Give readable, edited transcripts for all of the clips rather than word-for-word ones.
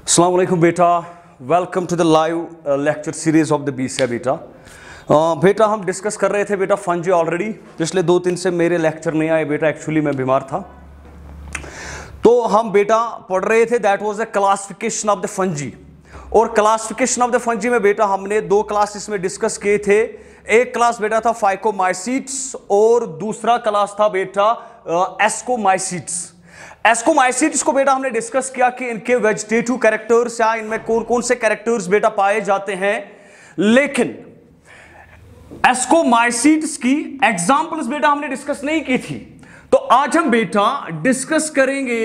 अस्सलाम वालेकुम बेटा, welcome to the live lecture series of the BCA बेटा। बेटा हम डिस्कस कर रहे थे बेटा फंजी ऑलरेडी। पिछले 2-3 से मेरे लेक्चर नहीं आए बेटा, एक्चुअली मैं बीमार था। तो हम बेटा पढ़ रहे थे that was the classification of the fungi. और क्लासिफिकेशन ऑफ द फंजी में बेटा हमने 2 क्लास इसमें डिस्कस किए थे। एक क्लास बेटा था फाइकोमाइसीट्स और दूसरा क्लास था बेटा एस्कोमाइसीट्स। एस्कोमाइसीट्स को बेटा हमने डिस्कस किया कि इनके वेजिटेटिव कैरेक्टर्स या इनमें कौन कौन से कैरेक्टर्स बेटा पाए जाते हैं। लेकिन एस्कोमाइसीट्स की एग्जांपल्स बेटा हमने डिस्कस नहीं की थी। तो आज हम बेटा डिस्कस करेंगे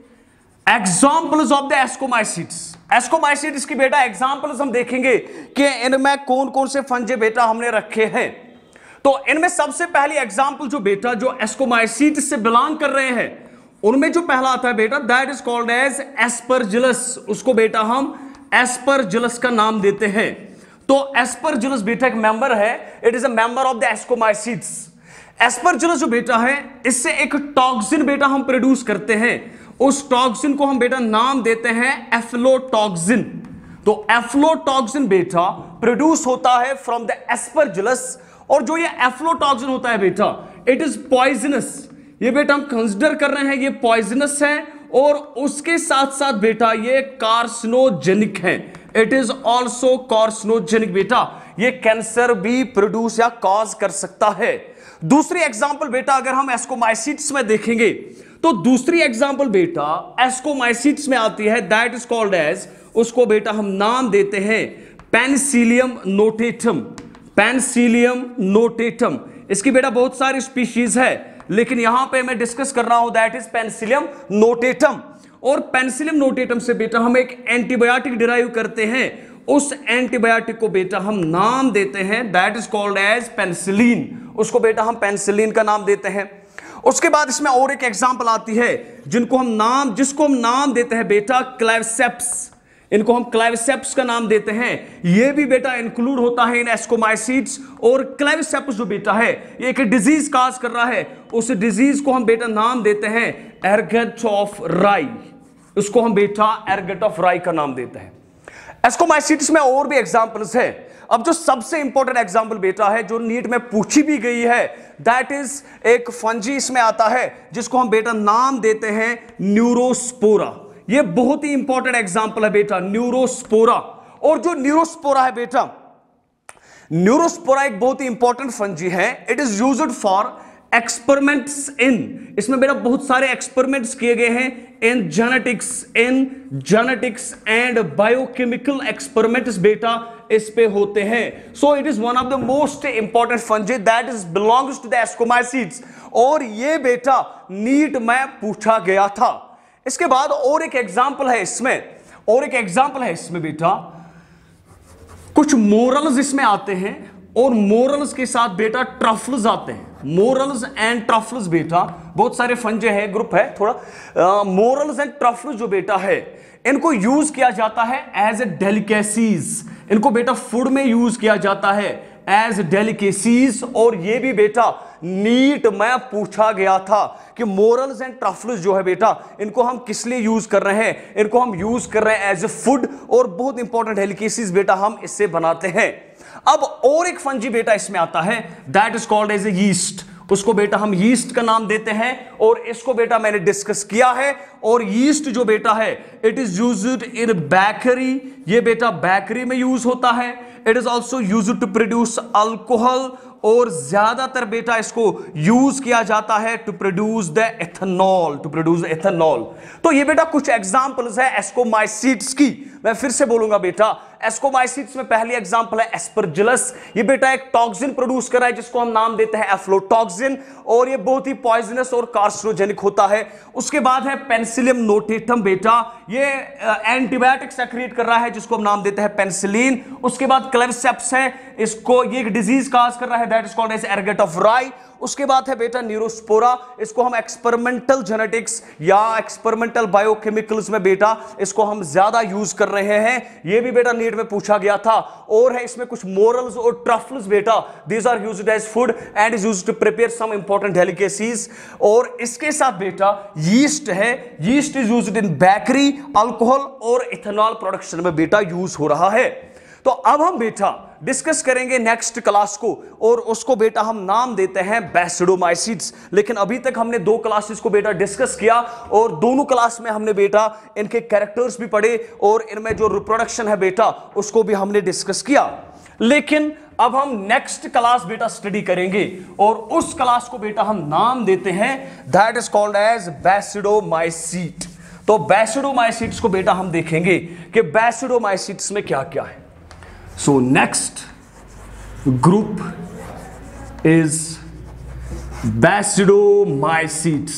examples of the ascomycetes. Ascomycetes की बेटा एग्जांपल्स हम देखेंगे कि इनमें कौन कौन से फंजे बेटा हमने रखे हैं। तो इनमें सबसे पहली एग्जांपल जो बेटा जो एस्कोमाइसीट्स से बिलोंग कर रहे हैं उनमें जो पहला आता है बेटा that is called as aspergillus. उसको बेटा हम एस्परजिलस का नाम देते हैं। तो एस्परजिलस बेटा एक मेंबर है, it is a member of the ascomycetes. Aspergillus जो बेटा है इससे एक टॉक्सिन बेटा हम प्रोड्यूस करते हैं। उस टॉक्सिन को हम बेटा नाम देते हैं एफ्लोटॉक्सिन। तो एफ्लोटॉक्सिन बेटा प्रोड्यूस होता है फ्रॉम द एस्परजिलस। और जो ये एफ्लोटॉक्सिन होता है बेटा इट इज पॉइजनस। ये बेटा हम कंसिडर कर रहे हैं ये पॉइजनस है और उसके साथ साथ बेटा ये कार्सिनोजेनिक है। इट इज ऑल्सो कार्सिनोजेनिक बेटा, ये कैंसर भी प्रोड्यूस या कॉज कर सकता है। दूसरी एग्जांपल बेटा अगर हम एस्कोमाइसीट्स में देखेंगे तो दूसरी एग्जांपल बेटा एस्कोमाइसीट्स में आती है दैट इज कॉल्ड एज, उसको बेटा हम नाम देते हैं पेनिसिलियम नोटेटम। पेनिसिलियम नोटेटम, इसकी बेटा बहुत सारी स्पीशीज है लेकिन यहां पे मैं डिस्कस कर रहा हूं दैट इज पेनिसिलियम नोटेटम। और पेनिसिलियम नोटेटम से बेटा हम एक एंटीबायोटिक डिराइव करते हैं। उस एंटीबायोटिक को बेटा हम नाम देते हैं that is called as penicillin. उसको बेटा हम पेनिसिलिन का नाम देते हैं। उसके बाद इसमें और एक एग्जांपल आती है जिसको हम नाम देते हैं बेटा क्लेविसेप्स। इनको हम क्लेविसेप्स का नाम देते हैं। यह भी बेटा इंक्लूड होता है इन एस्कोमाइसीट्स। और क्लेविसेप्स जो बेटा है ये एक डिजीज काज कर रहा है, उस डिजीज को हम बेटा नाम देते हैं एर्गट ऑफ राई। उसको हम बेटा एर्गट ऑफ राई का नाम देते हैं। एस्कोमाइसीट्स में और भी एग्जांपल्स है। अब जो सबसे इंपॉर्टेंट एग्जांपल बेटा है जो नीट में पूछी भी गई है दैट इज एक फंजी इसमें आता है जिसको हम बेटा नाम देते हैं न्यूरोस्पोरा। ये बहुत ही इंपॉर्टेंट एग्जांपल है बेटा न्यूरोस्पोरा। और जो न्यूरोस्पोरा है बेटा, न्यूरोस्पोरा एक बहुत ही इंपॉर्टेंट फंजी है। It is used for experiments in, इसमें बेटा बहुत सारे एक्सपेरिमेंट्स किए गए हैं in genetics and biochemical experiments बेटा इस पे होते हैं। So it is one of the most important fungi that is belongs to the ascomycetes. और ये बेटा नीट में पूछा गया था। इसके बाद और एक एग्जांपल है इसमें बेटा कुछ मोरल्स इसमें आते हैं और मोरल्स के साथ बेटा ट्रफल्स आते हैं। मोरल्स एंड ट्रफल्स बेटा बहुत सारे फंजे हैं, ग्रुप है थोड़ा। मोरल्स एंड ट्रफल्स जो बेटा है इनको यूज किया जाता है एज ए डेलिकेसीज। इनको बेटा फूड में यूज किया जाता है एज डेलिकेसीज। और ये भी बेटा नीट में पूछा गया था कि मोरल्स एंड ट्रफल्स जो है बेटा इनको हम किस लिए यूज कर रहे हैं। इनको हम यूज कर रहे हैं एज ए फूड और बहुत इंपॉर्टेंट डेलिकेसीज बेटा हम इससे बनाते हैं। अब और एक फंजी बेटा इसमें आता है that is called as a yeast. उसको बेटा हम यीस्ट का नाम देते हैं और इसको बेटा मैंने डिस्कस किया है। और यीस्ट जो बेटा है it is used in bakery. ये बेटा बेकरी में यूज होता है। It is also used to produce alcohol और ज्यादातर बेटा इसको यूज किया जाता है टू प्रोड्यूस एथेनॉल। तो ये बेटा कुछ एग्जांपल्स है एस्कोमाइसीट्स की। मैं फिर से बोलूंगा बेटा एस्कोमाइसीट्स में पहली एग्जांपल है एस्परजिलस। ये बेटा एक टॉक्सिन प्रोड्यूस कर रहा है जिसको हम नाम देते हैं एफ्लोटॉक्सिन और ये बहुत ही पॉइजनस और कार्सिनोजेनिक होता है। उसके बाद है पेनिसिलियम नोटेटम बेटा, ये एंटीबायोटिक सेक्रेट कर रहा है जिसको हम नाम देते हैं पेनिसिलिन। उसके बाद क्लेविसेप्स है, इसको ये एक डिजीज काज कर रहा है that is called as ergot of rye. उसके बाद है बेटा न्यूरोस्पोरा, इसको हम एक्सपेरिमेंटल जेनेटिक्स या एक्सपेरिमेंटल बायोकेमिकल्स में बेटा इसको हम ज्यादा यूज कर रहे हैं, ये भी बेटा नीट में पूछा गया था। और है इसमें कुछ मोरल्स और ट्रफल्स बेटा, these are used as food and is used to prepare some important delicacies. और इसके साथ बेटा यीस्ट है, yeast is used in bakery, alcohol और इथेनॉल प्रोडक्शन में बेटा यूज हो रहा है। तो अब हम बेटा डिस्कस करेंगे नेक्स्ट क्लास को, और उसको बेटा हम नाम देते हैं बैसिडोमाइसिड्स। लेकिन अभी तक हमने 2 क्लासेस को बेटा डिस्कस किया, और दोनों क्लास में हमने बेटा इनके कैरेक्टर्स भी पढ़े और इनमें जो रिप्रोडक्शन है बेटा उसको भी हमने डिस्कस किया। लेकिन अब हम नेक्स्ट क्लास बेटा स्टडी करेंगे, और उस क्लास को बेटा हम नाम देते हैं that is called as basidiomycete. तो बैसिडोमाइसिट्स को बेटा हम देखेंगे कि बैसिडोमाइसिट्स में क्या क्या है। So next group is Basidomycetes।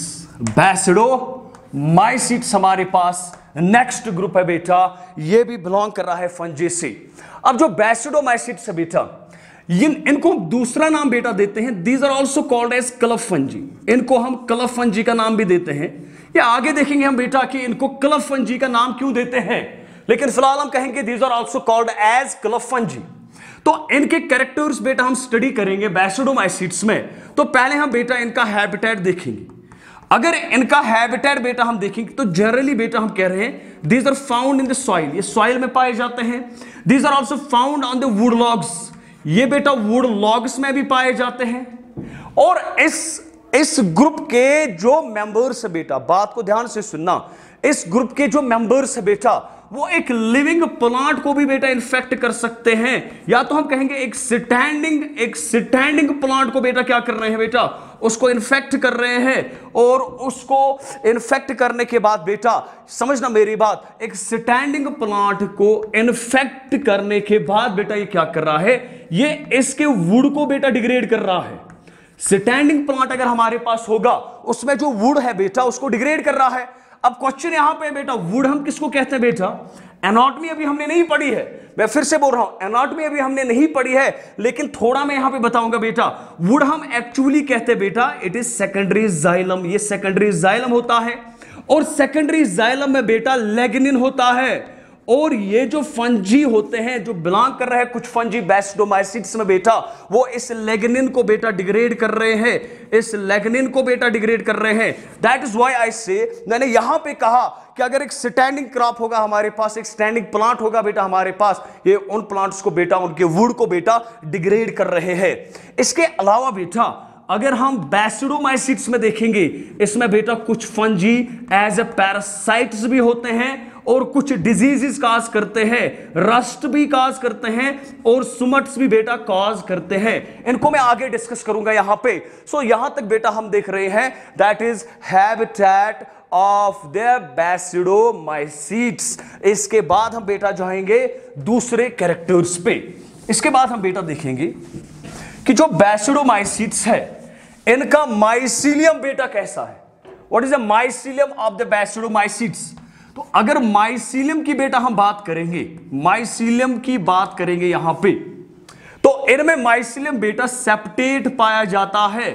Basidomycetes हमारे पास नेक्स्ट ग्रुप है बेटा, ये भी बिलोंग कर रहा है फंजी से। अब जो Basidomycetes है बेटा, इनको दूसरा नाम बेटा देते हैं, these are also called as club fungi. इनको हम क्लब फंजी का नाम भी देते हैं, या आगे देखेंगे हम बेटा कि इनको क्लब फंजी का नाम क्यों देते हैं, लेकिन फिलहाल हम कहेंगे these are also called as club fungi. तो इनके कैरेक्टर्स बेटा हम स्टडी करेंगे बैसिडोमाइसिट्स में। तो पहले हम बेटा इनका हैबिटेट देखेंगे। अगर इनका हैबिटेट बेटा हम देखेंगे तो जनरली बेटा हम कह रहे हैं these are found in the soil, ये सॉइल में पाए जाते हैं। These are also found on the wood logs, ये बेटा वुड लॉग्स में भी पाए जाते हैं। और इस ग्रुप के जो मेंबर्स है बेटा, बात को ध्यान से सुनना, इस ग्रुप के जो मेंबर्स है बेटा वो एक लिविंग प्लांट को भी बेटा इन्फेक्ट कर सकते हैं, या तो हम कहेंगे एक स्टैंडिंग प्लांट को बेटा क्या कर रहे हैं बेटा, उसको इन्फेक्ट कर रहे हैं। और उसको इन्फेक्ट करने के बाद बेटा समझना मेरी बात, एक स्टैंडिंग प्लांट को इन्फेक्ट करने के बाद बेटा ये क्या कर रहा है, ये इसके वुड को बेटा डिग्रेड कर रहा है। स्टैंडिंग प्लांट अगर हमारे पास होगा उसमें जो वुड है बेटा उसको डिग्रेड कर रहा है। अब क्वेश्चन यहां पे बेटा, वुड हम किसको कहते हैं बेटा, एनाटॉमी अभी हमने नहीं पढ़ी है, मैं फिर से बोल रहा हूं एनाटॉमी अभी हमने नहीं पढ़ी है, लेकिन थोड़ा मैं यहां पे बताऊंगा बेटा। वुड हम एक्चुअली कहते हैं बेटा इट इज सेकेंडरी जाइलम, ये सेकेंडरी जाइलम होता है, और सेकेंडरी जाइलम में बेटा लेग्निन होता है। और ये जो फंजी होते हैं जो बिलोंग कर रहे हैं कुछ फंजी बैसिडोमाइसिट्स में बेटा, वो इस लेग्निन को बेटा डिग्रेड कर रहे हैं, इस लेग्निन को बेटा डिग्रेड कर रहे हैं। दैट इज व्हाई आई से, मैंने यहां पे कहा कि अगर एक स्टैंडिंग क्रॉप होगा हमारे पास, एक स्टैंडिंग प्लांट होगा बेटा हमारे पास, ये उन प्लांट्स को बेटा उनके वुड को बेटा डिग्रेड कर रहे हैं। इसके अलावा बेटा अगर हम बैसिडोमाइसिट्स में देखेंगे, इसमें बेटा कुछ फंजी एज ए पैरासाइट्स भी होते हैं, और कुछ डिजीजेस काज करते हैं, रस्ट भी काज करते हैं, और सुमट्स भी बेटा काज करते हैं। इनको मैं आगे डिस्कस करूंगा यहां पे। सो यहां तक बेटा हम देख रहे हैं that is habitat of the basidiomycetes. इसके बाद हम बेटा जाएंगे दूसरे कैरेक्टर्स पे। इसके बाद हम बेटा देखेंगे कि जो बैसिडोमाइसिट्स है इनका माइसीलियम बेटा कैसा है, what is the mycelium of the basidiomycetes. तो अगर माइसीलियम की बेटा हम बात करेंगे, माइसीलियम की बात करेंगे यहां पे, तो इनमें माइसीलियम बेटा सेप्टेट पाया जाता है,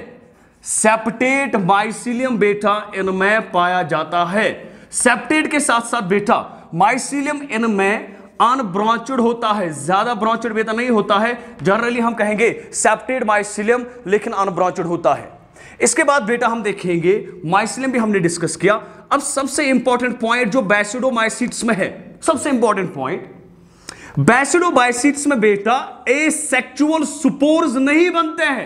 सेप्टेट माइसीलियम बेटा इनमें पाया जाता है। सेप्टेट के साथ साथ बेटा माइसीलियम इनमें अनब्रांचड होता है, ज्यादा ब्रांचड बेटा नहीं होता है, जनरली हम कहेंगे सेप्टेड माइसीलियम, लेकिन अनब्रांचड होता है। इसके बाद बेटा हम देखेंगे माइसीलियम भी हमने डिस्कस किया। अब सबसे इंपॉर्टेंट पॉइंट जो बैसिडोमाइसिट्स में है, सबसे इंपॉर्टेंट पॉइंट, बैसिडोमाइसिट्स में बेटा एसेक्सुअल स्पोर्स नहीं बनते हैं।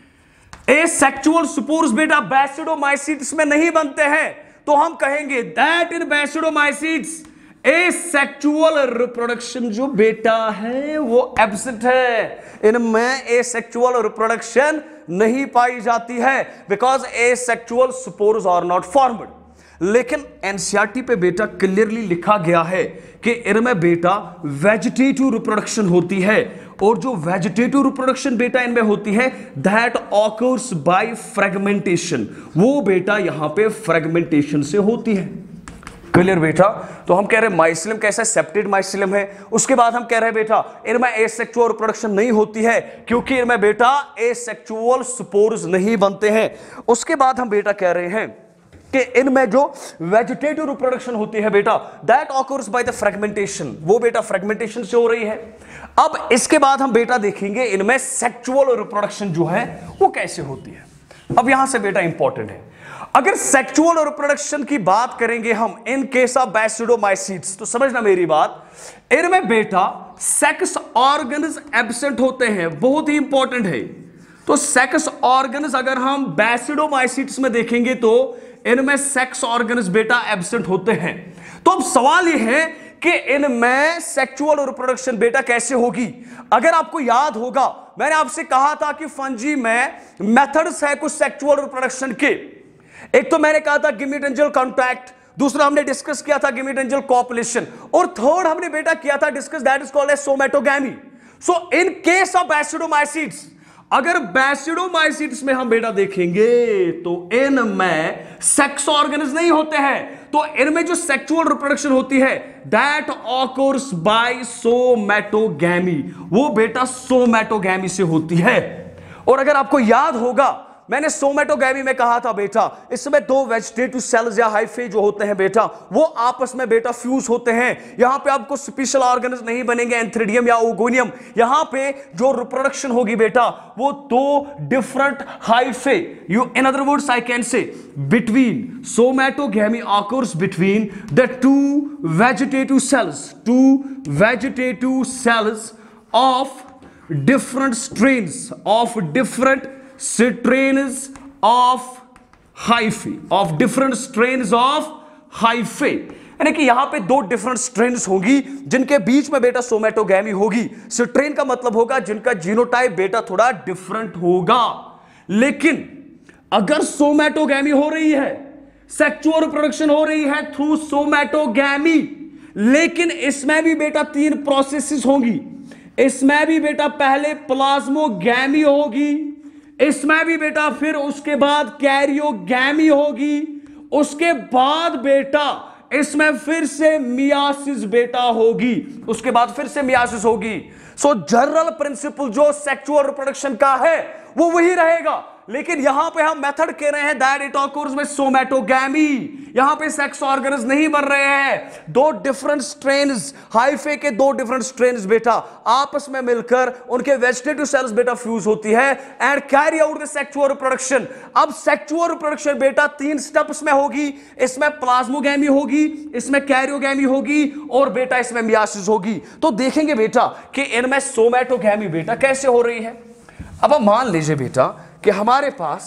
एसेक्सुअल स्पोर्स बेटा बैसिडोमाइसिट्स में नहीं बनते हैं, तो हम कहेंगे that in basidiomycetes asexual reproduction जो बेटा है वो एब्सेंट है, इनमें एसेक्सुअल रिप्रोडक्शन नहीं पाई जाती है, because asexual spores are not formed. लेकिन एनसीईआरटी पे बेटा क्लियरली लिखा गया है कि इनमें बेटा वेजिटेटिव रिप्रोडक्शन होती है, और जो वेजिटेटिव रिप्रोडक्शन बेटा इनमें होती है दैट ऑकर्स बाय फ्रेगमेंटेशन, वो बेटा यहां पे फ्रेगमेंटेशन से होती है। क्लियर बेटा? तो हम कह रहे हैं माइसिलियम कैसा है, सेप्टेड माइसिलियम है। उसके बाद हम कह रहे हैं बेटा इनमें एसेक्सुअल रिप्रोडक्शन नहीं होती है, क्योंकि इनमें बेटा एसेक्सुअल स्पोर्स नहीं बनते हैं। उसके बाद हम बेटा कह रहे हैं कि इनमें जो वेजिटेटिव रिप्रोडक्शन होती है बेटा, that occurs by the fragmentation, वो बेटा फ्रेगमेंटेशन से हो रही है। अब इसके बाद हम बेटा देखेंगे इनमें सेक्सुअल रिप्रोडक्शन जो है वो कैसे होती है। अब यहां से बेटा इंपॉर्टेंट है, अगर सेक्सुअल रिप्रोडक्शन की बात करेंगे हम इन केस ऑफ बैसिडोमाइसीट्स, तो समझना मेरी बात, इनमें बेटा सेक्स ऑर्गन्स एब्सेंट होते हैं, बहुत ही इंपॉर्टेंट है। तो सेक्स ऑर्गन्स अगर हम बैसिडोमाइसीट्स में देखेंगे तो इनमें सेक्स ऑर्गन्स बेटा एब्सेंट होते हैं। तो अब सवाल यह है कि इनमें सेक्सुअल रिप्रोडक्शन बेटा कैसे होगी। अगर आपको याद होगा मैंने आपसे कहा था कि फंजी में मेथड्स है कुछ सेक्सुअल रिप्रोडक्शन के। एक तो मैंने कहा था गिमिटेंजियल कॉन्टैक्ट, दूसरा हमने डिस्कस किया था गिमिटेंजियल कॉपुलेशन, और थर्ड हमने बेटा किया था discuss that is called as somatogamy. So in case of basidiomycetes, अगर बैसिडोमाइसीट्स में हम बेटा देखेंगे तो इनमें सेक्स ऑर्गन्स नहीं होते हैं, तो इनमें जो सेक्सुअल रिप्रोडक्शन होती है दैट ऑकर्स बाय सोमैटोगैमी, वो बेटा सोमैटोगैमी से होती है। और अगर आपको याद होगा मैंने सोमैटोगैमी में कहा था बेटा इसमें दो वेजिटेटिव सेल्स या हाइफे जो होते हैं बेटा वो आपस में बेटा फ्यूज होते हैं। यहां पे आपको स्पेशल ऑर्गन्स नहीं बनेंगे एंथ्रिडियम या ओगोनियम, यहां पे जो रिप्रोडक्शन होगी बेटा वो दो different hyphae, you in other words I can say between somatogamy occurs between the two vegetative cells of different strains of different strains of hyphae, यानी कि यहां पे दो डिफरेंट स्ट्रेन्स होंगी जिनके बीच में बेटा सोमैटोगैमी होगी। स्ट्रेन का मतलब होगा जिनका जीनोटाइप बेटा थोड़ा डिफरेंट होगा। लेकिन अगर सोमैटोगैमी हो रही है, सेक्सुअल रिप्रोडक्शन हो रही है थ्रू सोमैटोगैमी, लेकिन इसमें भी बेटा तीन प्रोसेसेस होंगी। इसमें भी बेटा पहले प्लाज्मोगैमी होगी, इसमें भी बेटा फिर उसके बाद कैरियोगैमी होगी, उसके बाद बेटा इसमें फिर से मियासिस बेटा होगी, उसके बाद फिर से मियासिस होगी। सो जनरल प्रिंसिपल जो सेक्सुअल रिप्रोडक्शन का है वो वही रहेगा, लेकिन यहां पे हम मेथड कह रहे हैं that it occurs with somatogamy. यहां पे सेक्स ऑर्गन्स नहीं बन रहे हैं, दो डिफरेंट स्ट्रेन्स, हाइफे के दो डिफरेंट स्ट्रेन्स बेटा आपस में मिलकर उनके वेजिटेटिव सेल्स बेटा फ्यूज होती है and carry out the sexual reproduction. अब सेक्सुअल रिप्रोडक्शन बेटा तीन स्टेप्स में होगी, इसमें प्लाज्मोगैमी होगी, इसमें कैरियोगैमी होगी और बेटा इसमें मियासिस होगी। तो देखेंगे बेटा कि इनमें सोमैटोगैमी बेटा कैसे हो रही है। अब आप मान लीजिए बेटा कि हमारे पास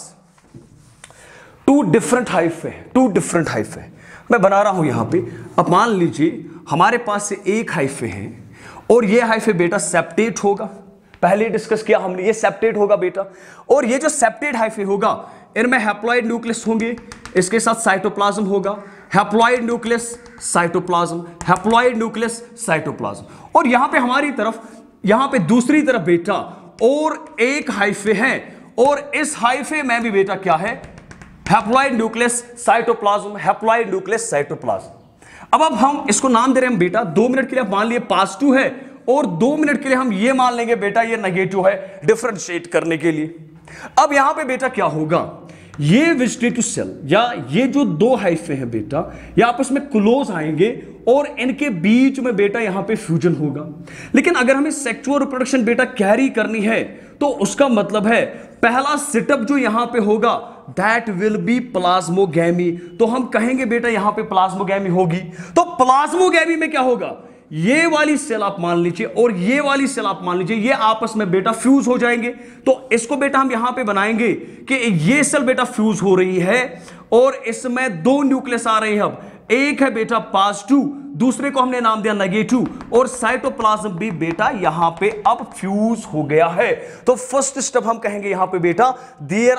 टू डिफरेंट हाइफे मैं बना रहा हूं यहां पे। अब मान लीजिए हमारे पास से एक हाइफे है और ये हाइफे बेटा सेप्टेट होगा, पहले डिस्कस किया हमने, ये सेप्टेट होगा बेटा। और ये जो सेप्टेट हाइफे होगा इनमें हैप्लॉइड न्यूक्लियस होंगे, इसके साथ साइटोप्लाज्म होगा, haploid nucleus cytoplasm, haploid nucleus cytoplasm. और यहां पे हमारी तरफ, यहां पे दूसरी तरफ बेटा और एक हाइफे है और इस हाइफे में भी बेटा क्या है, haploid nucleus cytoplasm, haploid nucleus cytoplasm. अब हम इसको नाम दे रहे हैं बेटा, 2 मिनट के लिए मान लिए पॉजिटिव है और 2 मिनट के लिए हम ये मान लेंगे बेटा ये नेगेटिव है, डिफरेंशिएट करने के लिए। अब यहां पे बेटा क्या होगा, ये वेजिटेटिव सेल या ये जो दो हाइफे हैं बेटा ये आपस में क्लोज आएंगे और इनके बीच में बेटा यहां पे फ्यूजन होगा। लेकिन अगर हमें सेक्सुअल रिप्रोडक्शन बेटा कैरी करनी है तो उसका मतलब है पहला सेटअप जो यहां पे होगा दैट विल बी प्लाज्मोगैमी। तो हम कहेंगे बेटा यहां पे प्लाज्मोगैमी होगी। तो प्लाज्मोगैमी में क्या होगा, ये वाली सेल आप मान लीजिए और ये वाली सेल आप मान लीजिए, ये आपस में बेटा फ्यूज हो जाएंगे। तो इसको बेटा हम यहां पे बनाएंगे कि ये सेल बेटा फ्यूज हो रही है और इसमें दो न्यूक्लियस आ रहे हैं। अब एक है बेटा पॉजिटिव, दूसरे को हमने नाम दिया नेगेटिव, और साइटोप्लाज्म भी बेटा यहां पे अब फ्यूज हो गया है। तो फर्स्ट स्टेप हम कहेंगे यहां पे बेटा देयर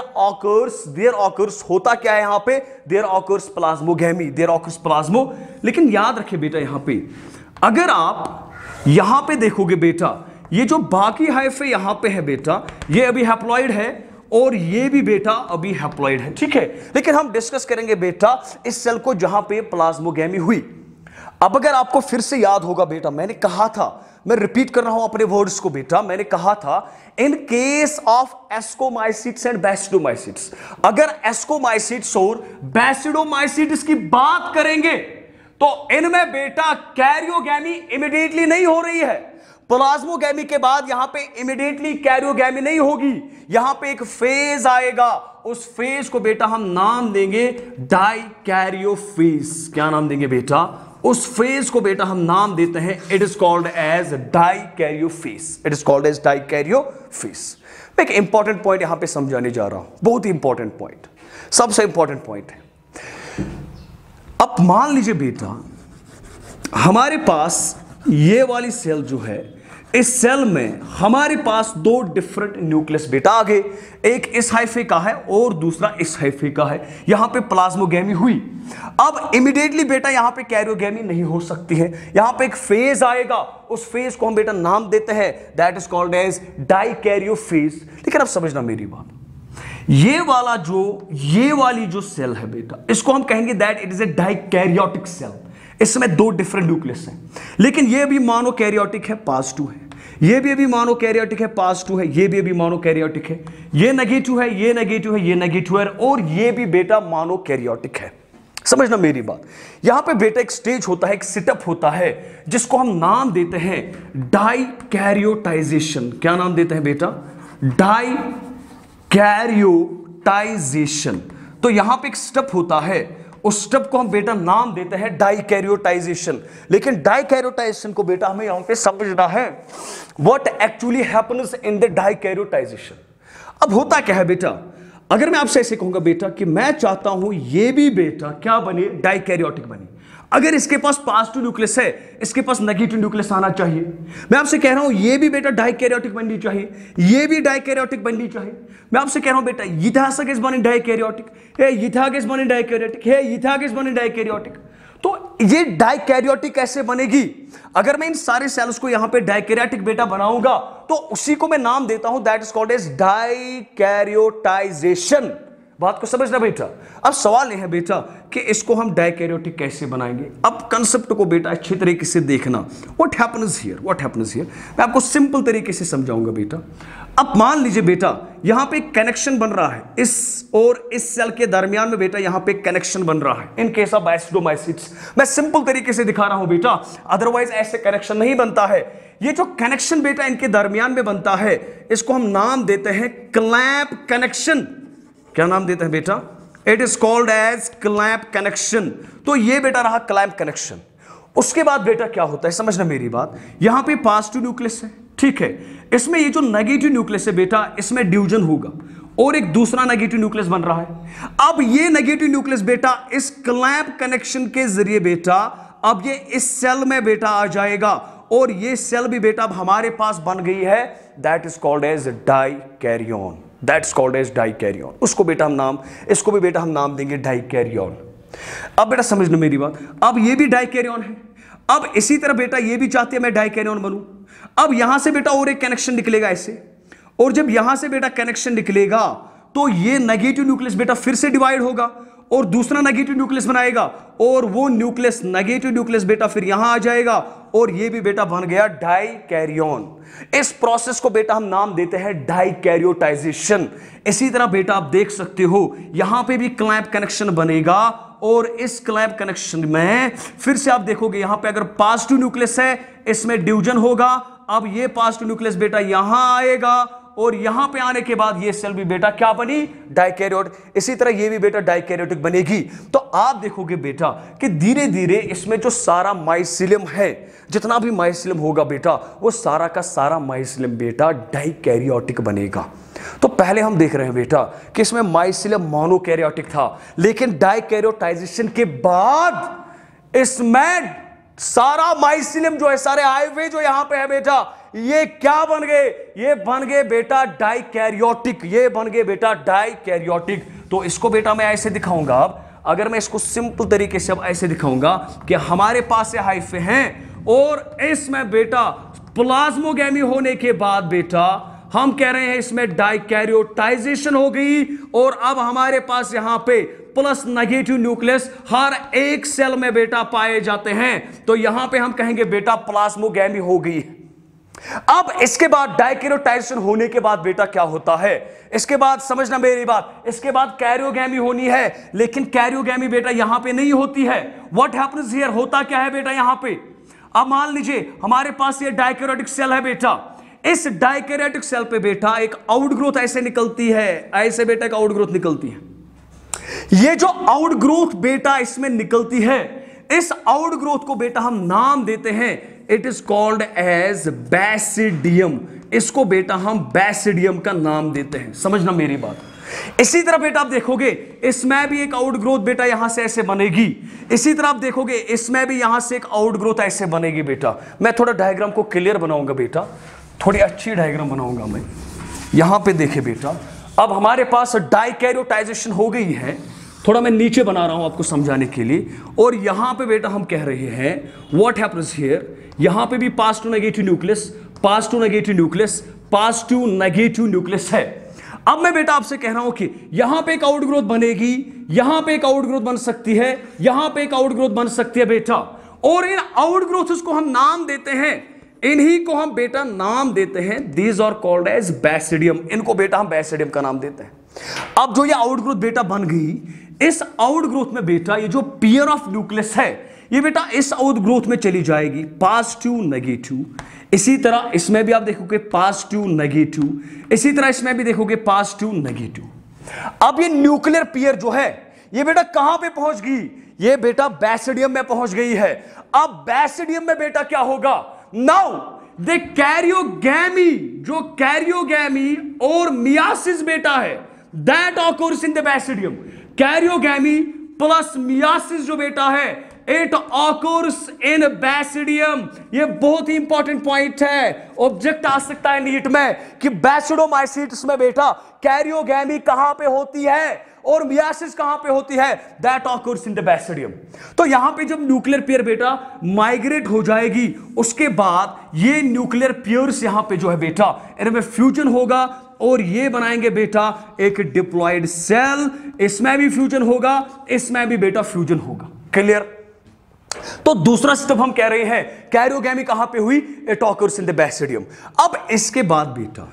ऑकर्स होता क्या है यहां पे, there occurs plasmogamy, there occurs plasmo. लेकिन याद रखिए बेटा यहां पे अगर आप यहां पे देखोगे बेटा ये जो बाकी हाइफे यहां पे है बेटा ये अभी हैप्लॉइड है और ये भी बेटा अभी हैप्लॉइड है, ठीक है। लेकिन हम डिस्कस करेंगे बेटा इस सेल को जहां पे प्लाज्मोगेमी हुई। अब अगर आपको फिर से याद होगा बेटा, मैंने कहा था, मैं रिपीट कर रहा हूं अपने वर्ड्स को बेटा, मैंने कहा था in case of ascomycetes and basidiomycetes, अगर एस्कोमाइसिट्स और बैसिडोमाइसिट्स की बात करेंगे तो इनमें बेटा कैरियोगेमी इमीडिएटली नहीं हो रही है। प्लाज्मोगेमी के बाद यहां पे इमीडिएटली कैरियोगेमी नहीं होगी, यहां पे एक फेज आएगा, उस फेज को बेटा हम नाम देंगे डाइकैरियोफेज। क्या नाम देंगे बेटा? उस फेज को बेटा हम नाम देते हैं, it is called as dikaryophase, it is called as dikaryophase. मैं एक इंपॉर्टेंट पॉइंट यहां पे समझाने जा रहा हूं, बहुत ही इंपॉर्टेंट पॉइंट, सबसे इंपॉर्टेंट पॉइंट है। अब मान लीजिए बेटा हमारे पास ये वाली सेल जो है, इस सेल में हमारे पास दो डिफरेंट न्यूक्लियस बेटा आ गए, एक इस हाइफे का है और दूसरा इस हाइफे का है। यहां पे प्लाज्मोगेमी हुई। अब इमीडिएटली बेटा यहां पे कैरियोगेमी नहीं हो सकती है, यहां पे एक फेज आएगा, उस फेज को हम बेटा नाम देते हैं, that is called as dikaryophase. लेकिन अब समझना मेरी बात, ये वाली जो सेल है बेटा, इसको हम कहेंगे that it is a dikaryotic cell. इसमें दो डिफरेंट न्यूक्लियस हैं, लेकिन ये भी मोनोकैरियोटिक है, पास 2 है, ये भी अभी मोनोकैरियोटिक है, पास 2 है, ये भी अभी मोनोकैरियोटिक है, ये नेगेटिव है, ये नेगेटिव है, ये नेगेटिव है, और ये भी बेटा मोनोकैरियोटिक है। समझना मेरी बात, यहां पे बेटा एक स्टेज होता है, एक सेटअप होता है, जिसको हम नाम देते हैं डाइकैरियोटाइजेशन। क्या नाम देते हैं बेटा? डाइकैरियोटाइजेशन। तो यहां पे एक स्टेप होता है, उस स्टेप को हम बेटा नाम देते हैं डाइकैरियोटाइजेशन। लेकिन डाइकैरियोटाइजेशन को बेटा हमें यहां पे समझना है, what actually happens in the dikaryotization. अब होता क्या है बेटा, अगर मैं आपसे ऐसे कहूंगा बेटा कि मैं चाहता हूं ये भी बेटा क्या बने, डाइकैरियोटिक बने, अगर इसके पास पॉजिटिव न्यूक्लियस है, इसके पास नेगेटिव न्यूक्लियस आना चाहिए। मैं आपसे कह रहा हूं ये भी बेटा डाइकैरियोटिक बननी चाहिए, ये भी डाइकैरियोटिक बननी चाहिए। मैं आपसे कह रहा हूं बेटा यूथागस इज बने डाइकैरियोटिक, हे यूथागस बने डाइकैरियोटिक, हे यूथागस बने डाइकैरियोटिक। तो ये डाइकैरियोटिक कैसे बनेगी? अगर मैं इन सारे सेल्स को यहां पे डाइकैरियोटिक बेटा बनाऊंगा तो उसी को मैं नाम देता हूं, that is called as dikaryotization. बात को समझना बेटा। अब सवाल यह है बेटा कि इसको हम डाइकैरियोटिक कैसे बनाएंगे। अब कंसेप्ट को बेटा अच्छी तरीके से देखना, what happens here, what happens here. मैं आपको सिंपल तरीके से समझाऊंगा बेटा। अब मान लीजिए बेटा यहां पे कनेक्शन बन रहा है, इस और इस सेल के दरमियान में बेटा यहां पे कनेक्शन बन रहा है, इन केस ऑफ बैसिडोमाइसिट्स। मैं सिंपल तरीके से दिखा रहा हूं बेटा, अदरवाइज ऐसे कनेक्शन नहीं बनता है। ये जो कनेक्शन बेटा इनके दरमियान में बनता है, इसको हम नाम देते हैं क्लैंप कनेक्शन। क्या नाम देते हैं बेटा? It is called as clamp connection. तो ये बेटा रहा क्लैंप कनेक्शन। उसके बाद बेटा क्या होता है, समझना मेरी बात, यहां पे पॉजिटिव न्यूक्लियस है, ठीक है, इसमें ये जो नेगेटिव न्यूक्लियस है बेटा, इसमें डिवीजन होगा और एक दूसरा नेगेटिव न्यूक्लियस बन रहा है। अब ये नेगेटिव न्यूक्लियस बेटा इस क्लैंप कनेक्शन के जरिए बेटा अब ये इस सेल में बेटा आ जाएगा, और ये सेल भी बेटा अब हमारे पास बन गई है, that is called as dikaryon, that's called as dikaryon. उसको बेटा हम नाम, इसको भी बेटा हम नाम देंगे डाइकैरियन। अब बेटा समझना मेरी बात, अब ये भी डाइकैरियन है। अब इसी तरह बेटा ये भी चाहती है मैं डाइकैरियन बनूं। अब यहां से बेटा और एक कनेक्शन निकलेगा ऐसे, और जब यहां से बेटा कनेक्शन निकलेगा तो ये नेगेटिव न्यूक्लियस बेटा फिर से डिवाइड होगा और दूसरा नेगेटिव न्यूक्लियस बनाएगा, और वो न्यूक्लियस नेगेटिव न्यूक्लियस बेटा फिर यहां आ जाएगा, और ये भी बेटा बन गया डाइकैरियन। इस प्रोसेस को बेटा हम नाम देते हैं डाइकैरियोटाइजेशन। इसी तरह बेटा आप देख सकते हो यहां पे भी क्लैंप कनेक्शन बनेगा, और इस क्लैंप कनेक्शन में फिर से आप देखोगे यहां पे अगर पॉजिटिव न्यूक्लियस है इसमें डिवीजन होगा। अब ये पॉजिटिव न्यूक्लियस बेटा यहां आएगा, और यहां पे आने के बाद ये सेल भी बेटा क्या बनी, डाइकैरियोट। इसी तरह ये भी बेटा डाइकैरियोटिक बनेगी। तो आप देखोगे बेटा कि धीरे धीरे इसमें जो सारा माइसिलियम है, जितना भी माइसिलियम होगा बेटा, वो सारा का सारा माइसिलियम बेटा डाइकैरियोटिक बनेगा। तो पहले हम देख रहे हैं बेटा कि इसमें माइसिलियम मोनोकैरियोटिक था, लेकिन डाइकैरियोटाइजेशन के बाद इसमें सारा माइसिलियम जो है, सारे हाइवे जो यहां पे है बेटा, ये क्या बन गए, ये बन गए बेटा डाइकैरियोटिक, ये बन गए बेटा डाइकैरियोटिक। तो इसको बेटा मैं ऐसे दिखाऊंगा। अब अगर मैं इसको सिंपल तरीके से अब ऐसे दिखाऊंगा कि हमारे पास ये हाइफे हैं, और इसमें बेटा प्लाज्मोगेमी होने के बाद बेटा हम कह रहे हैं इसमें डाइकैरियोटाइजेशन हो गई, और अब हमारे पास यहां पे प्लस नेगेटिव न्यूक्लियस हर एक सेल में बेटा पाए जाते हैं, तो यहां पे हम कहेंगे बेटा प्लाज्मोगैमी हो गई। अब इसके बाद डाइकैरियोटाइजेशन होने के बाद बेटा क्या होता है, इसके बाद समझना मेरी बात, इसके बाद कैरियोगैमी होनी है, लेकिन कैरियोगैमी बेटा यहां पे नहीं होती है। व्हाट हैपेंस हियर, होता क्या है बेटा यहां पे, अब मान लीजिए हमारे पास ये डाइकैरियोटिक सेल है बेटा, इस डाइकैरियोटिक सेल पे बेटा एक आउटग्रोथ ऐसे निकलती है, ऐसे बेटा एक आउटग्रोथ निकलती है। ये जो आउटग्रोथ बेटा इसमें निकलती है, इस आउटग्रोथ को बेटा हम नाम देते हैं, it is called as basidium. इसको बेटा हम बैसिडियम का नाम देते हैं, समझना मेरी बात। इसी तरह बेटा आप देखोगे इसमें भी एक आउटग्रोथ बेटा यहां से ऐसे बनेगी, इसी तरह आप देखोगे इसमें भी यहां से एक आउटग्रोथ ऐसे बनेगी बेटा। मैं थोड़ा डायग्राम को क्लियर बनाऊंगा बेटा, थोड़ी अच्छी डायग्राम बनाऊंगा मैं। यहां पे देखे बेटा, अब हमारे पास डाइकैरियोटाइजेशन हो गई है, थोड़ा मैं नीचे बना रहा हूं आपको समझाने के लिए, और यहां पे बेटा हम कह रहे हैं व्हाट हैपेंस हियर, यहां पे भी पास टू नेगेटिव न्यूक्लियस, पास टू नेगेटिव न्यूक्लियस, पास टू नेगेटिव न्यूक्लियस है। अब मैं बेटा आपसे कह रहा हूं कि यहां पे एक आउटग्रोथ बनेगी, यहां पे एक आउटग्रोथ बन सकती है, यहां पे एक आउटग्रोथ बन सकती है बेटा, और इन आउटग्रोथ्स को हम नाम देते हैं, इन्हीं को हम बेटा नाम देते हैं, these are called as basidium. इनको बेटा हम बैसिडियम का नाम देते हैं। अब जो ये आउटग्रोथ बेटा बन गई, इस आउटग्रोथ में बेटा ये जो पेयर ऑफ न्यूक्लियस है, ये बेटा इस आउटग्रोथ में चली जाएगी, पास टू नेगेटिव। इसी तरह इसमें भी आप देखोगे पास टू नेगेटिव, इसी तरह इसमें भी देखोगे पास टू नेगेटिव। अब ये न्यूक्लियर पेयर जो है, ये बेटा कहां पे पहुंच गई, ये बेटा बैसिडियम में पहुंच गई है। अब बैसिडियम में बेटा क्या होगा, नाउ द कैरियोगैमी, जो कैरियोगैमी और मियासिस बेटा है, that occurs in the basidium. Karyogamy plus meiosis जो बेटा है, इट ऑकर्स इन बैसिडियम। ये बहुत ही इंपॉर्टेंट पॉइंट है, ऑब्जेक्ट आ सकता है नीट में कि बैसिडोमाइसीट्स में बेटा कैरियोगैमी कहां पे होती है और मियासिस कहां पे होती है, that occurs in the basidium. तो यहां पे जब न्यूक्लियर पेयर बेटा माइग्रेट हो जाएगी, उसके बाद ये न्यूक्लियर पेयर्स यहां पे जो है बेटा इनमें फ्यूजन होगा, और ये बनाएंगे बेटा एक डिप्लॉयड सेल, इसमें भी फ्यूजन होगा, इसमें भी बेटा फ्यूजन होगा। क्लियर। तो दूसरा स्टेप हम कह रहे हैं कैरियोगैमी कहां पे हुई, it occurs in the basidium. अब इसके बाद बेटा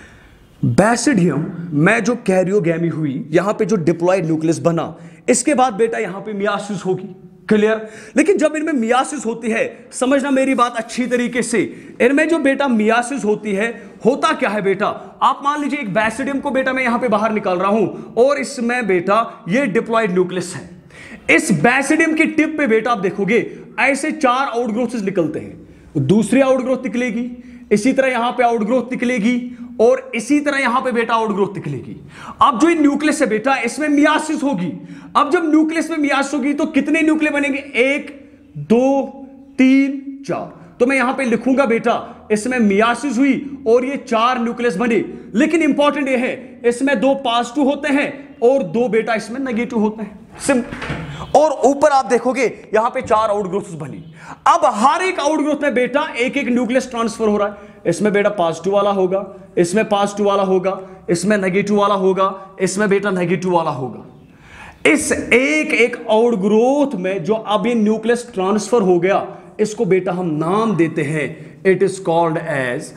बैसिडियम में जो कैरियोगैमी हुई, यहां पे जो डिप्लॉयड न्यूक्लियस बना, इसके बाद बेटा यहां पे मियासिस होगी। क्लियर। लेकिन जब इनमें मियासिस होती है, समझना मेरी बात अच्छी तरीके से, इनमें जो बेटा मियासिस होती है, होता क्या है बेटा, आप मान लीजिए एक बैसिडियम को बेटा मैं यहां पे बाहर निकाल रहा हूं, और इसमें बेटा ये डिप्लॉयड न्यूक्लियस है। इस बैसिडियम की टिप पे बेटा आप देखोगे ऐसे 4 आउटग्रोथ्स निकलते हैं, दूसरी आउटग्रोथ निकलेगी, इसी तरह यहां पे आउटग्रोथ निकलेगी, और इसी तरह यहां पे बेटा आउटग्रोथ निकलेगी। अब जो न्यूक्लियस है बेटा, इसमें मियासिस होगी। अब जब न्यूक्लियस में मियासिस होगी तो कितने न्यूक्लियस बनेंगे, 1 2 3 4। तो मैं यहां पे लिखूंगा बेटा इसमें मियासिस हुई और ये 4 न्यूक्लियस बने। लेकिन इंपॉर्टेंट ये है, इसमें 2 पास टू होते हैं और 2 बेटा इसमें नेगेटिव होते हैं, सिंपल। और ऊपर आप देखोगे यहां पे 4 आउटग्रोथ्स बनी। अब हर एक आउटग्रोथ में बेटा एक एक न्यूक्लियस ट्रांसफर हो रहा है, इसमें बेटा पॉजिटिव वाला होगा, इसमें पॉजिटिव वाला होगा, इसमें नेगेटिव वाला होगा, इसमें बेटा नेगेटिव वाला होगा। इस एक एक आउटग्रोथ में जो अब ये न्यूक्लियस ट्रांसफर हो गया, इसको बेटा हम नाम देते हैं, it is called as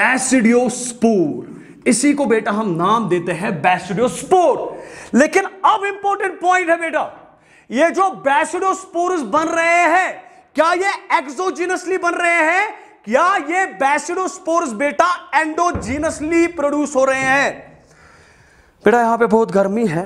basidiospore. इसी को बेटा हम नाम देते हैं बैसिडियोस्पोर। लेकिन अब इंपॉर्टेंट पॉइंट है बेटा, ये जो बैसिडियोस्पोर्स बन रहे हैं, क्या ये एक्सोजीनसली बन रहे हैं, क्या ये बैसिडियोस्पोर्स बेटा एंडोजीनसली प्रोड्यूस हो रहे हैं। बेटा यहां पे बहुत गर्मी है,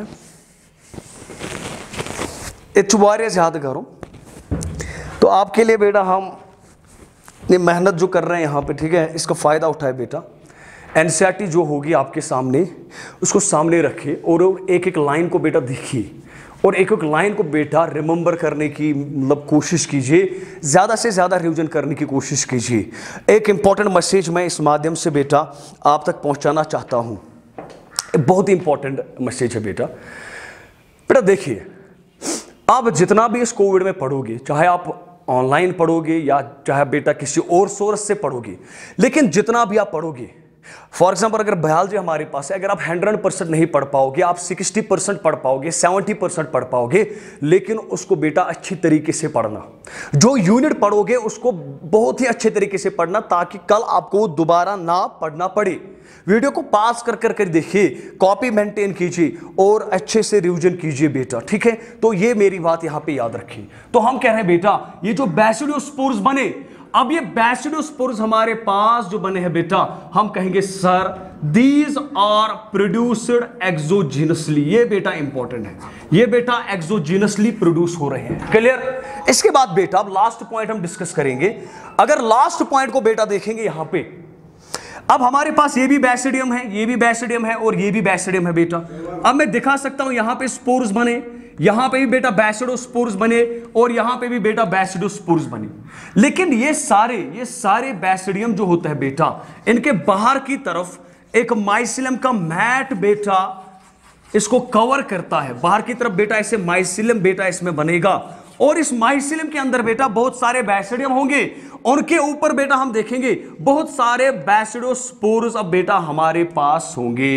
वारियर याद करो, तो आपके लिए बेटा हम ये मेहनत जो कर रहे हैं यहां पे, ठीक है, इसका फायदा उठाए बेटा। एनसीईआरटी जो होगी आपके सामने, उसको सामने रखिए और एक एक लाइन को बेटा देखिए, और एक एक लाइन को बेटा रिमेंबर करने की मतलब कोशिश कीजिए, ज़्यादा से ज़्यादा रिवीजन करने की कोशिश कीजिए। एक इंपॉर्टेंट मैसेज मैं इस माध्यम से बेटा आप तक पहुंचाना चाहता हूं, बहुत ही इंपॉर्टेंट मैसेज है बेटा। बेटा देखिए, आप जितना भी इस कोविड में पढ़ोगे, चाहे आप ऑनलाइन पढ़ोगे या चाहे बेटा किसी और सोर्स से पढ़ोगे, लेकिन जितना भी आप पढ़ोगे, फॉर एग्जाम्पल अगर बायोलॉजी हमारे पास है, अगर आप 100% नहीं पढ़ पाओगे, आप 60% पढ़ पाओगे, 70% पढ़ पाओगे, लेकिन उसको बेटा अच्छी तरीके से पढ़ना। जो यूनिट पढ़ोगे उसको बहुत ही अच्छे तरीके से पढ़ना, ताकि कल आपको दोबारा ना पढ़ना पड़े। वीडियो को पास कर कर कर देखिए, कॉपी मेंटेन कीजिए और अच्छे से रिवीजन कीजिए बेटा, ठीक है। तो ये मेरी बात यहां पे याद रखिए। तो हम कह रहे हैं बेटा ये जो बैसिडियोस्पोर्स बने, अब ये बैसिडियोस्पोर्स हमारे पास जो बने हैं बेटा, हम कहेंगे sir these are produced exogenously. ये बेटा इंपॉर्टेंट है, ये बेटा एक्सोजीनसली प्रोड्यूस हो रहे हैं। क्लियर? इसके बाद बेटा अब लास्ट पॉइंट हम डिस्कस करेंगे। अगर लास्ट पॉइंट को बेटा देखेंगे यहां पे, अब हमारे पास ये भी बैसिडियम है, ये भी बैसिडियम है और ये भी बैसिडियम है बेटा। अब मैं दिखा सकता हूं यहां पे स्पोर्स बने, यहां पे भी बेटा बैसिडोस्पोर्स बने और यहां पे भी बेटा बैसिडोस्पोर्स बने। लेकिन ये सारे बैसिडियम जो होता है बेटा, इनके बाहर की तरफ एक माइसिलम का मैट बेटा इसको कवर करता है। बाहर की तरफ बेटा ऐसे माइसिलम बेटा इसमें बनेगा और इस माइसिलम के अंदर बेटा बहुत सारे बैसिडियम होंगे। उनके ऊपर बेटा हम देखेंगे बहुत सारे बैसिडोस्पोर्स अब बेटा हमारे पास होंगे,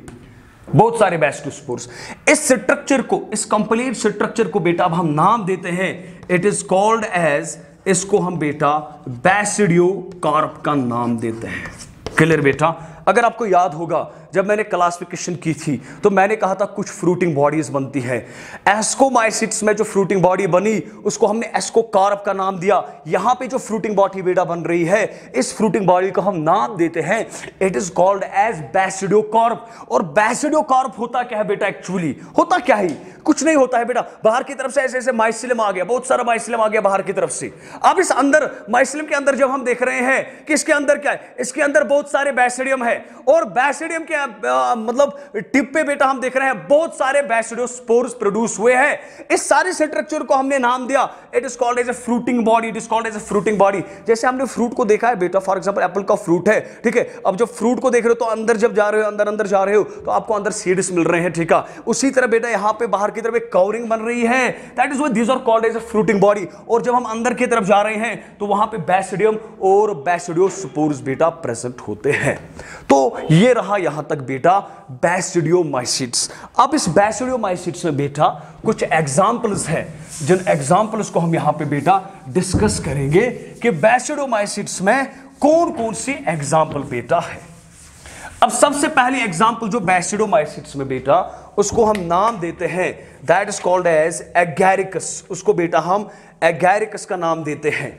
बहुत सारे बैसिडोस्पोर्स। इस स्ट्रक्चर को, इस कंप्लीट स्ट्रक्चर को बेटा अब हम नाम देते हैं, इट इज कॉल्ड एज, इसको हम बेटा बैसिडियोकार्प का नाम देते हैं। क्लियर बेटा? अगर आपको याद होगा जब मैंने क्लासिफिकेशन की थी तो मैंने कहा था कुछ फ्रूटिंग बॉडीज बनती है। एस्कोमाइसिट्स में जो फ्रूटिंग बॉडी बनी उसको हमने एस्कोकार्प का नाम दिया। यहां पे जो फ्रूटिंग बॉडी बेटा बन रही है, इस फ्रूटिंग बॉडी को हम नाम देते हैं, it is called as basidiocarp. और बैसिडियोकार्प होता क्या है बेटा? एक्चुअली होता क्या है? कुछ नहीं होता है बेटा। बाहर की तरफ से ऐसे ऐसे माइसिलम आ गया, बहुत सारा माइसिलम आ गया बाहर की तरफ से। अब इस अंदर माइसिलम के अंदर जब हम देख रहे हैं कि इसके अंदर क्या है, इसके अंदर बहुत सारे बैसिडियम है और बैसिडियम के मतलब टिप पे बेटा हम देख रहे हैं बहुत सारे बैसिडोस्पोर्स प्रोड्यूस हुए हैं। इस सारे स्ट्रक्चर को हमने नाम दिया, it is called as a fruiting body, it is called as a fruiting body. जैसे हमने फ्रूट को देखा है बेटा, फॉर एग्जांपल एप्पल का फ्रूट है, ठीक है। अब जब फ्रूट को देख रहे हो तो अंदर जब जा रहे हो, अंदर जा रहे हो तो आपको अंदर सीड्स मिल रहे हैं, ठीक है। उसी तरह बेटा यहां पे बाहर की तरफ एक कवरिंग बन रही है, that is why these are called as a fruiting body. और जब हम अंदर की तरफ जा रहे हैं तो वहां पे बैसिडियम और बैसिडियोस्पोर्स बेटा प्रेजेंट होते हैं। तो ये रहा यहां तक बेटा बैसिडियोमाइसिट्स। अब इस बैसिडियोमाइसिट्स में बेटा कुछ एग्जांपल्स हैं, जिन एग्जांपल्स को हम यहां पे बेटा डिस्कस करेंगे कि बैसिडियोमाइसिट्स में कौन कौन सी एग्जांपल बेटा है। अब सबसे पहली एग्जांपल जो बैसिडियोमाइसिट्स में बेटा, उसको हम नाम देते हैं, that is called as agaricus. उसको बेटा हम एगैरिकस का नाम देते हैं।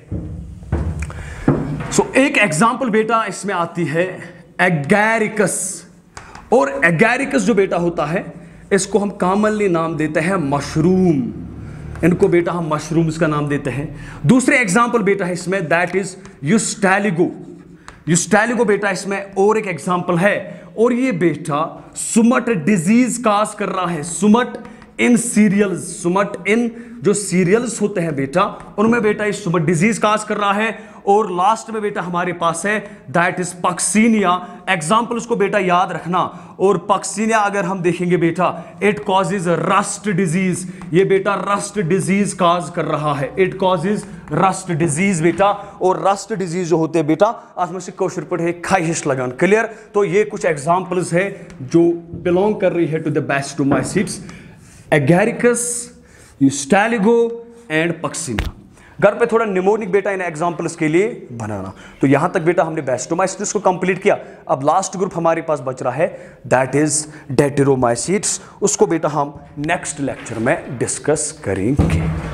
सो एक एग्जांपल बेटा इसमें आती है एगैरिकस। और एगैरिकस जो बेटा होता है इसको हम कॉमनली नाम देते हैं मशरूम। इनको बेटा हम मशरूम्स का नाम देते हैं। दूसरे एग्जांपल बेटा है इसमें, दैट इज यूस्टैलिगो। यूस्टैलिगो बेटा इसमें और एक एग्जांपल है, और ये बेटा सुमट डिजीज काज कर रहा है। सुमट इन सीरियल्स, सुमट इन जो सीरियल्स होते हैं बेटा, उनमें बेटा ये सुमट डिजीज काज कर रहा है। और लास्ट में बेटा हमारे पास है दैट इज पक्सीनिया। एग्जांपल उसको बेटा याद रखना। और पक्सीनिया अगर हम देखेंगे बेटा, इट कॉजेज रस्ट डिजीज। ये बेटा रस्ट डिजीज काज कर रहा है, इट कॉजेज रस्ट डिजीज बेटा। और रस्ट डिजीज जो होते हैं बेटा, आज में से क्वेश्चन पढ़े खाइश लगान। क्लियर? तो ये कुछ एग्जांपल्स है जो बिलोंग कर रही है to the basidiomycetes, agaricus, ustilago and puccinia. घर पे थोड़ा निमोनिक बेटा इन एग्जांपल्स के लिए बनाना। तो यहां तक बेटा हमने बैसिडियोमाइसिट्स को कंप्लीट किया। अब लास्ट ग्रुप हमारे पास बच रहा है, दैट इज डेटेरोमाइसिट्स। उसको बेटा हम नेक्स्ट लेक्चर में डिस्कस करेंगे।